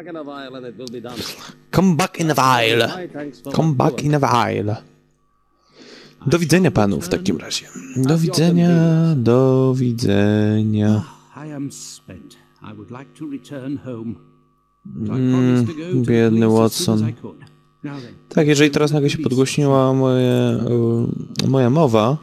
Come back in a while. Come back in a while. Do widzenia panu w takim razie. Do widzenia, do widzenia. Biedny Watson. Tak, jeżeli teraz nagle się podgłośniła moja mowa,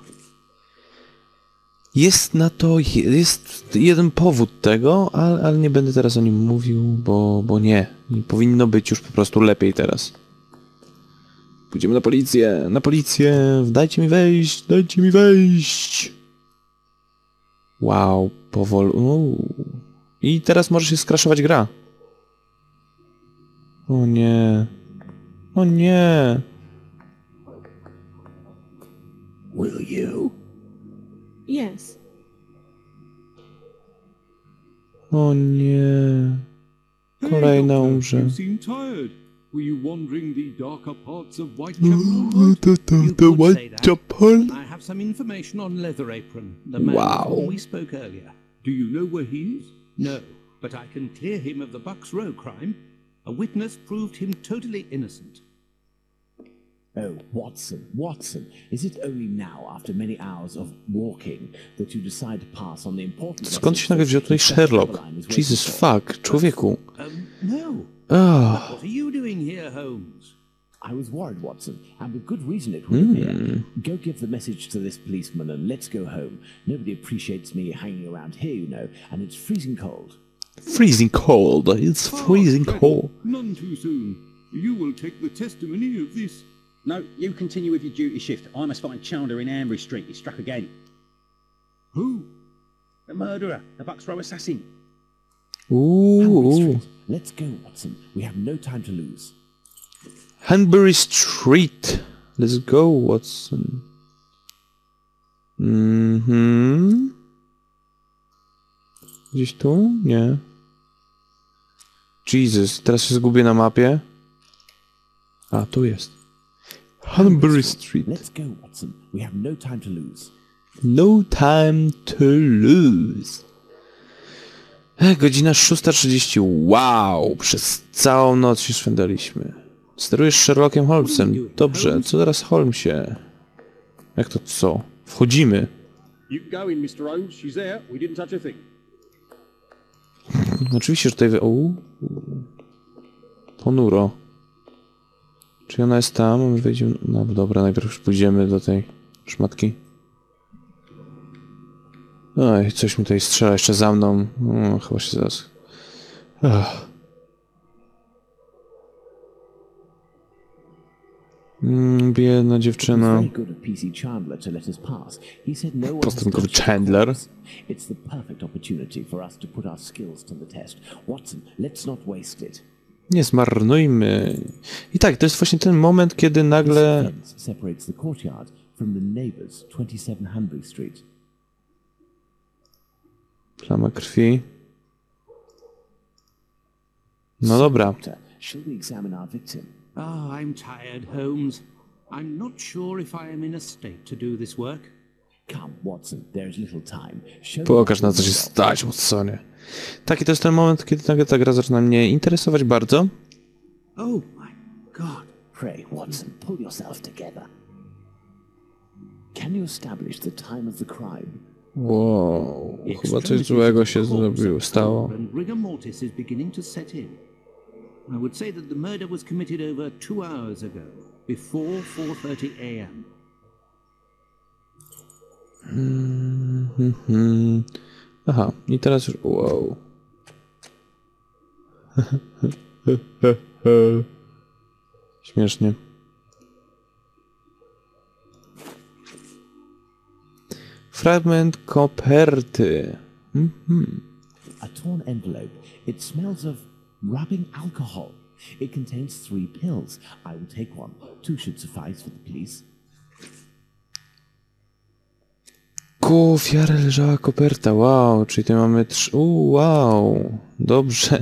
jest na to, jest jeden powód tego, ale nie będę teraz o nim mówił, bo nie powinno być już po prostu lepiej teraz. Pójdziemy na policję, dajcie mi wejść, dajcie mi wejść. Wow, powoli. I teraz może się skraszować gra. O nie. O nie. Will you? Yes. O nie. Kolejna umrze. You seem tired. Were you wandering the darker parts of Whitechapel? The Whitechapel? I have some information on Leather Apron, the man Wow. of whom we spoke earlier. Do you know where he is? No, but I can clear him of the Bucks Row crime. A witness proved him totally innocent. Oh, Watson, Watson, is it only now, after many hours of walking, that you decide to pass on the important... Skąd się nagle wziął tutaj Sherlock? Jesus fuck, człowieku. No. Oh. What are you doing here, Holmes? I was worried, Watson, and with good reason it would appear. Go give the message to this policeman and let's go home. Nobody appreciates me hanging around here, you know, and it's freezing cold. Freezing cold. It's freezing cold. None too soon. You will take the testimony of this. No, you continue with your duty shift. I must find Chandler in Ambry Street. He's struck again. Who? The murderer, the Bucks Row assassin. Ooh. Let's go, Watson. We have no time to lose. Hanbury Street. Let's go, Watson. Gdzieś tu? Nie. Jesus, teraz się zgubię na mapie. A, tu jest. Hanbury Street. Let's go, Watson. We have no time to lose. No time to lose. Godzina 6:30. Wow, przez całą noc się szwendaliśmy. Sterujesz Sherlockiem Holmesem. Dobrze, co teraz Holmesie? Jak to co? Wchodzimy. You can go in, Mr. Holmes. She's there. We didn't touch a thing. Oczywiście, że tutaj... Ponuro. Czy ona jest tam? My wejdziemy... No dobra, najpierw już pójdziemy do tej szmatki. Oj, coś mi tutaj strzela jeszcze za mną. Chyba się zaraz... Biedna dziewczyna. Postępowy Chandler. It's the perfect opportunity for us to put our skills to the test. Watson, let's not waste it. Nie zmarnujmy. I tak, to jest właśnie ten moment, kiedy nagle... separates the courtyard from the neighbors, 27 Hanbury Street. Plama krwi. No dobra. Shall we examine our victim? Ah, I'm tired, Holmes. I'm not sure if I am in a state to do this work. Come, Watson, there is little time. Pokaż, na co się stać, Watsonie. Tak, i to jest ten moment, kiedy nagle ta gra zaczyna mnie interesować bardzo. Oh my God. Pray, Watson, pull yourself together. Can you establish the time of the crime? Wow, chyba coś złego się stało. Rigor mortis is beginning to set in. I would say that the murder was committed over 2 hours ago, before 4:30 a.m. Aha, i teraz już... Wow. Śmiesznie. Fragment koperty. A torn envelope. It smells of rubbing alcohol. It contains 3 pills. I will take one. 2 should suffice for the police. Ku ofiary leżała koperta. Wow, czyli tutaj mamy 3... wow. Dobrze.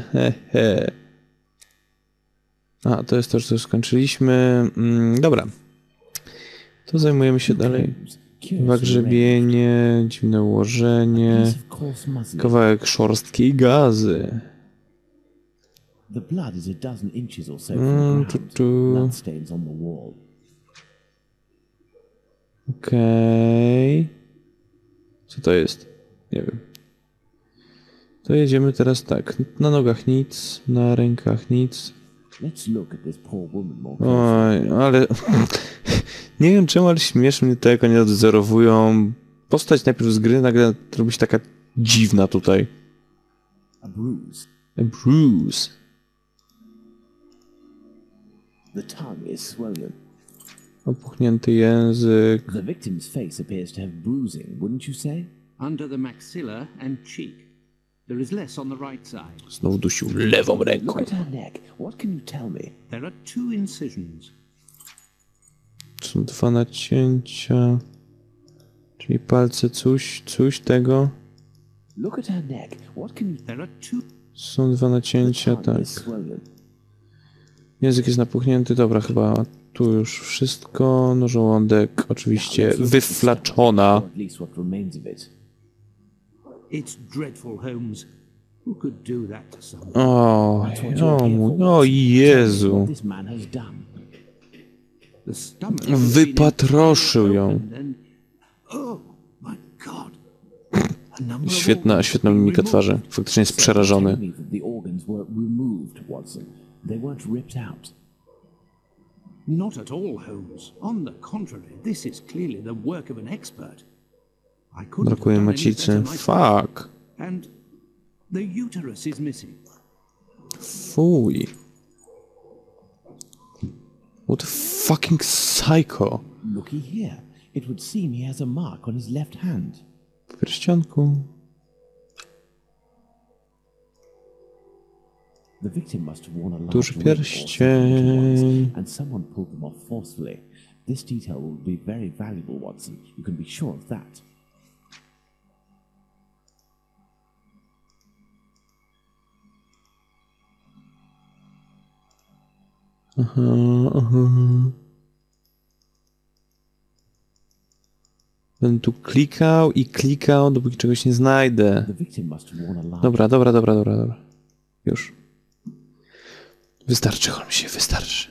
A, to jest to, że to skończyliśmy. Dobra. To zajmujemy się dalej. Grzebienie, dziwne ułożenie, kawałek szorstkiej gazy. The blood is a dozen inches or so from the ground. Bloodstains on the wall. Okej. Co to jest? Nie wiem. To jedziemy teraz tak. Na nogach nic, na rękach nic. Let's look at this poor woman more closely. Oj, ale... nie wiem czemu, ale śmieszy mnie to, jak oni odzorowują. Postać najpierw z gry, nagle robi się taka dziwna tutaj. A bruise. A bruise. The tongue is swollen. Opuchnięty język. The victim's face appears to have bruising, wouldn't you say? Under the maxilla and cheek. There is less on the right side. Znowu dusił lewą Look ręką. at her neck. What can you tell me? There are 2 incisions. Są 2 nacięcia. Czyli palce coś tego. Look at her neck. What can you... There are 2. Są 2 nacięcia, The tak. tongue is swollen. Język jest napuchnięty, dobra, chyba tu już wszystko. No żołądek oczywiście wyflaczona. Or at least what remains of it. It's dreadful, Holmes. Who could do that to someone? O, That's what you're here for, o Watson. Jezu. What this man has done. The stomach has been Wypatroszył ją. opened and... Oh, my God. A number of Świetna organs mimika been twarzy. removed. Faktycznie jest Tell przerażony. me that the organs were removed, Watson. They weren't ripped out. Not at all, Holmes. On the contrary, this is clearly the work of an expert. I couldn't have Brakuje done any macicy. better myself. Fuck. And the uterus is missing. Fuj. What a fucking psycho. Looky here. It would seem he has a mark on his left hand. W pierścionku. The victim must have worn a large Duży ring or pierścień. something once, and someone pulled them off forcefully. This detail will be very valuable, Watson. You can be sure of that. Aha. Będę tu klikał, dopóki czegoś nie znajdę. The victim must have worn a large... Dobra. Już. Wystarczy, Holmesie, wystarczy.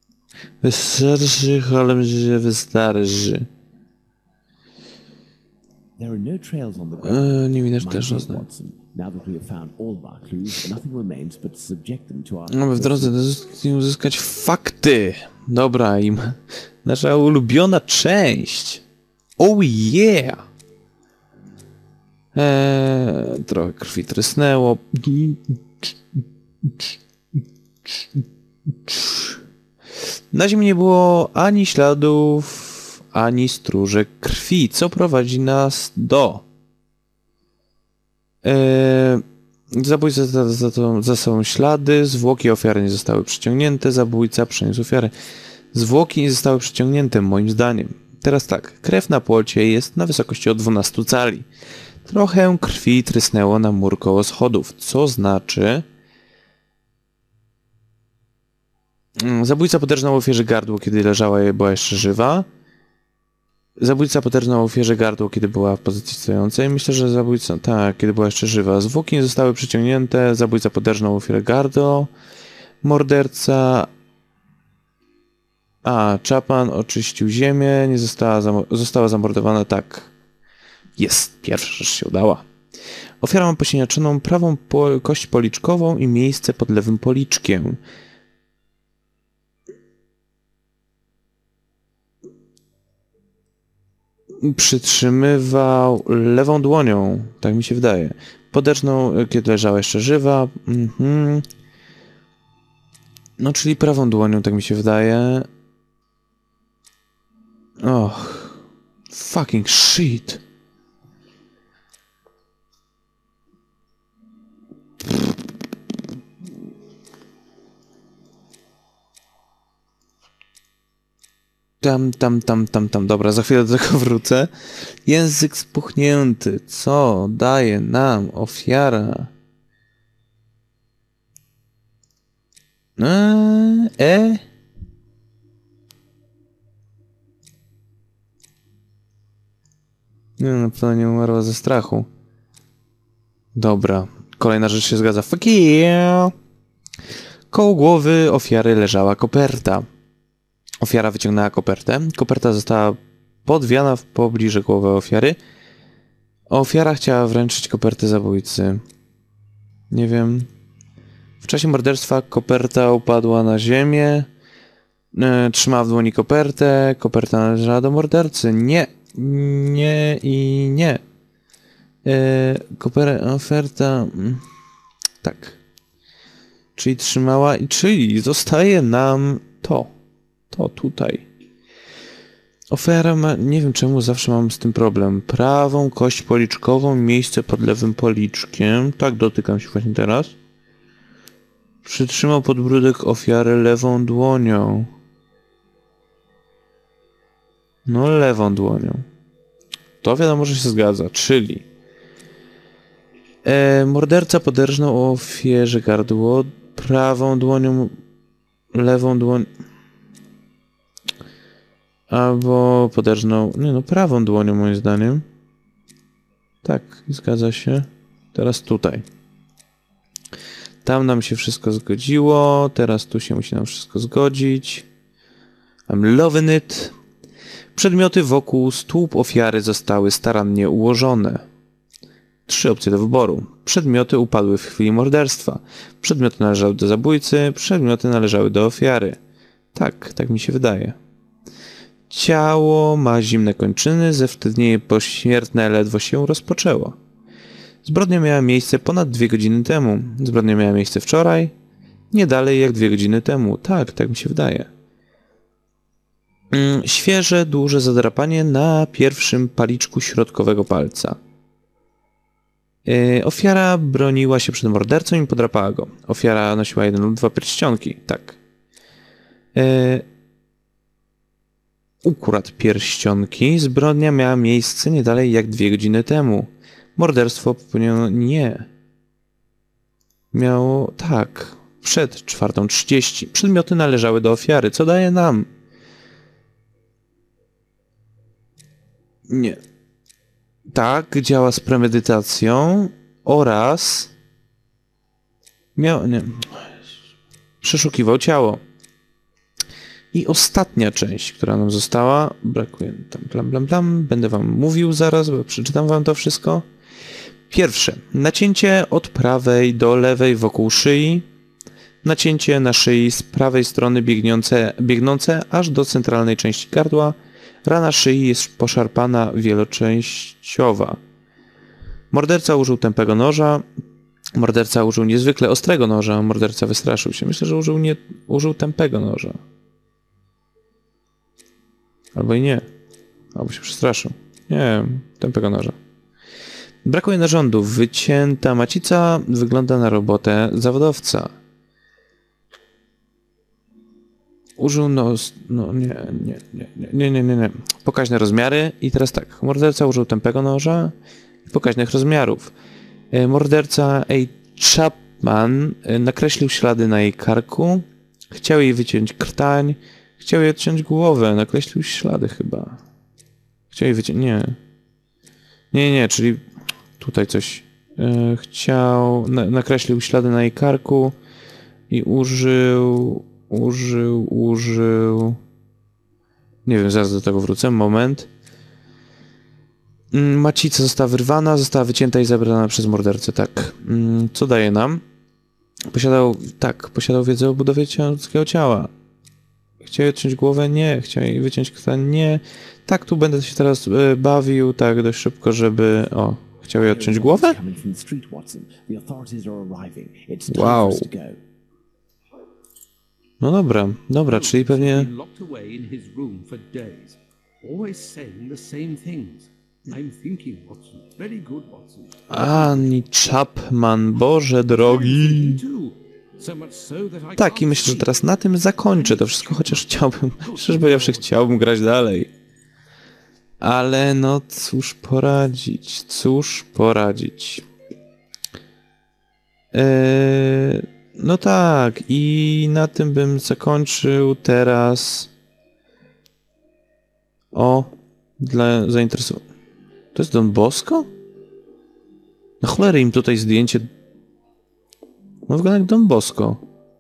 Wystarczy. There are no trails on the ground. Nie widać My też dear żadnych. Watson, now that we have found all of our clues, nothing remains but to subject them to our... Mamy w drodze uzyskać fakty. Dobra, nasza ulubiona część. Oh yeah! Trochę krwi trysnęło. Na ziemi nie było ani śladów, ani stróżek krwi, co prowadzi nas do... Zabójca za sobą ślady, zwłoki ofiary nie zostały przyciągnięte, zabójca przeniósł ofiarę. Zwłoki nie zostały przyciągnięte, moim zdaniem. Teraz tak, krew na płocie jest na wysokości od 12 cali. Trochę krwi trysnęło na mur koło schodów, co znaczy... Zabójca poderżnął ofierze gardło, kiedy leżała i była jeszcze żywa. Zabójca poderżnął ofierze gardło, kiedy była w pozycji stojącej. Myślę, że zabójca... Tak, kiedy była jeszcze żywa. Zwłoki nie zostały przyciągnięte. Zabójca poderżnął ofierę gardło. Morderca... Chapman oczyścił ziemię. Nie została zamordowana. Tak. Jest. Pierwsza rzecz się udała. Ofiara ma posiniaczoną prawą kość policzkową i miejsce pod lewym policzkiem. Przytrzymywał lewą dłonią, tak mi się wydaje. Poderżnął, kiedy leżała jeszcze żywa. No, czyli prawą dłonią, tak mi się wydaje. Och. Fucking shit. Tam. Dobra, za chwilę do tego wrócę. Język spuchnięty. Co daje nam ofiara? Nie, na pewno nie umarła ze strachu. Dobra, kolejna rzecz się zgadza. Fuck yeah! Koło głowy ofiary leżała koperta. Ofiara wyciągnęła kopertę. Koperta została podwiana w pobliżu głowy ofiary. Ofiara chciała wręczyć kopertę zabójcy. Nie wiem. W czasie morderstwa koperta upadła na ziemię. Trzymała w dłoni kopertę. Koperta należała do mordercy. Nie. Nie i nie. Oferta... Tak. Czyli trzymała... Czyli zostaje nam to. To tutaj. Ofiara ma... Nie wiem czemu zawsze mam z tym problem. Prawą kość policzkową, miejsce pod lewym policzkiem. Tak, dotykam się właśnie teraz. Przytrzymał podbródek ofiary lewą dłonią. No, lewą dłonią. To wiadomo, że się zgadza. Czyli... morderca poderżnął ofierze gardło prawą dłonią, lewą dłonią... Albo poderżnął... Nie no, prawą dłonią moim zdaniem. Tak, zgadza się. Teraz tutaj. Tam nam się wszystko zgodziło. Teraz tu się musi nam wszystko zgodzić. I'm loving it. Przedmioty wokół stóp ofiary zostały starannie ułożone. 3 opcje do wyboru. Przedmioty upadły w chwili morderstwa. Przedmioty należały do zabójcy. Przedmioty należały do ofiary. Tak, tak mi się wydaje. Ciało ma zimne kończyny, zewtednienie pośmiertne ledwo się rozpoczęło. Zbrodnia miała miejsce ponad 2 godziny temu. Zbrodnia miała miejsce wczoraj, nie dalej jak 2 godziny temu. Tak, tak mi się wydaje. Świeże, duże zadrapanie na pierwszym paliczku środkowego palca. Ofiara broniła się przed mordercą i podrapała go. Ofiara nosiła 1 lub 2 pierścionki. Tak. Ukradł pierścionki. Zbrodnia miała miejsce nie dalej jak 2 godziny temu. Morderstwo popełniono nie. Miało... tak. Przed 4:30. Przedmioty należały do ofiary. Co daje nam? Nie. Tak, działa z premedytacją oraz... Nie. Przeszukiwał ciało. I ostatnia część, która nam została, brakuje tam blam. Będę wam mówił zaraz, bo przeczytam wam to wszystko. Pierwsze, nacięcie od prawej do lewej wokół szyi. Nacięcie na szyi z prawej strony biegnące aż do centralnej części gardła. Rana szyi jest poszarpana wieloczęściowa. Morderca użył tępego noża. Morderca użył niezwykle ostrego noża. Morderca wystraszył się. Myślę, że użył tępego noża. Albo i nie. Albo się przestraszył. Nie wiem, tępego noża. Brakuje narządów. Wycięta macica wygląda na robotę zawodowca. Użył nie. Pokaźne rozmiary. I teraz tak. Morderca użył tępego noża i pokaźnych rozmiarów. Morderca A. Chapman nakreślił ślady na jej karku. Chciał jej wyciąć krtań. Chciał jej odciąć głowę. Nakreślił ślady chyba. Chciał jej wyciąć... Nie, czyli tutaj coś. Nakreślił ślady na jej karku i użył... Nie wiem, zaraz do tego wrócę. Moment. Macica została wyrwana, została wycięta i zabrana przez mordercę. Tak. Co daje nam? Posiadał wiedzę o budowie ludzkiego ciała. Chciał jej odciąć głowę? Nie. Chciał jej wyciąć krtań? Nie. Tak, tu będę się teraz bawił, tak dość szybko, żeby... O, chciał jej odciąć głowę? Wow. No dobra, czyli pewnie... Ani Chapman, Boże drogi. Tak, i myślę, że teraz na tym zakończę to wszystko, chociaż chciałbym, szczerze powiedziawszy, chciałbym grać dalej. Ale no, cóż poradzić. No tak, i na tym bym zakończył teraz. Dla zainteresowanych. To jest Don Bosco? Na cholerę im tutaj zdjęcie. No wygląda jak Don Bosco.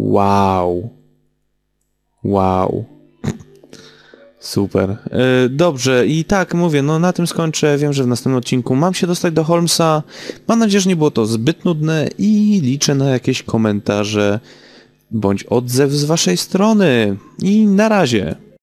Wow. Wow. Super. Dobrze, i tak mówię, no na tym skończę. Wiem, że w następnym odcinku mam się dostać do Holmesa. Mam nadzieję, że nie było to zbyt nudne i liczę na jakieś komentarze bądź odzew z waszej strony. I na razie.